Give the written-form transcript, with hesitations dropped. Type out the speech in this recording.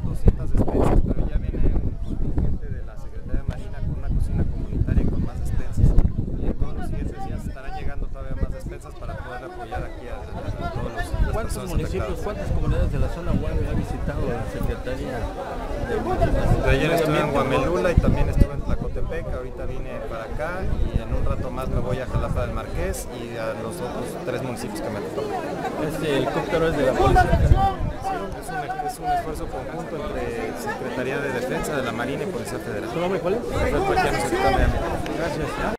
200 despensas, pero ya viene un contingente de la Secretaría de Marina con una cocina comunitaria y con más despensas. Y en todos los siguientes días estarán llegando todavía más despensas para poder apoyar aquí a todos los ¿Cuántos municipios, cuántas comunidades de la zona Guave ha visitado la Secretaría de Marina? Ayer estuve en Guamelula y también estuve en Tlacotepec, ahorita vine para acá y en un rato más me voy a Jalapa del Marqués y a los otros 3 municipios que me tocan. ¿Este helicóptero es de la policía? Es un esfuerzo conjunto entre Secretaría de Defensa de la Marina y Policía Federal. ¿Su nombre cuál es? Gracias.